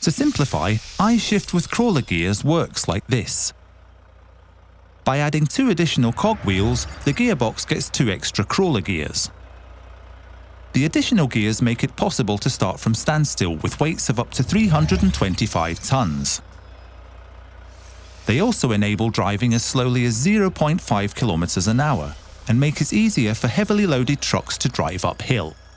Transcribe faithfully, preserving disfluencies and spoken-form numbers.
To simplify, I-shift with crawler gears works like this. By adding two additional cogwheels, the gearbox gets two extra crawler gears. The additional gears make it possible to start from standstill with weights of up to three hundred twenty-five tons. They also enable driving as slowly as zero point five kilometers an hour and make it easier for heavily loaded trucks to drive uphill.